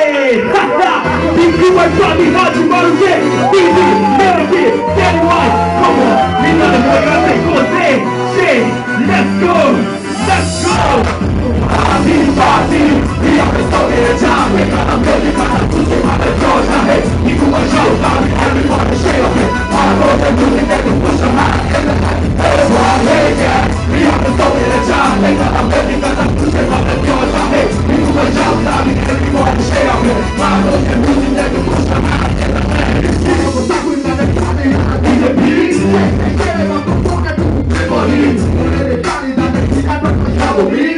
Pinky vai pra mim, rádio, mano, que Easy, Melody, Daddy White, come on, me não é jogar sem você, say, let's go, let's go. Party, party, we are the story of time, we got a million, got a pussy, got a George, I hate, you can watch out, everybody shake up it, I know that you can make it push a hand in the hand, everyone, hey, yeah, we are the story of time, we got a million, got a pussy, got a George, I hate, you can watch out, everybody shake up it, I know that you can make it push a hand in the hand, I'm talking about the party, in the beat, I'm talking about the memory, the party that the kid had to show me,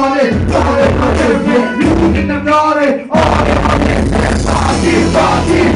Party, party,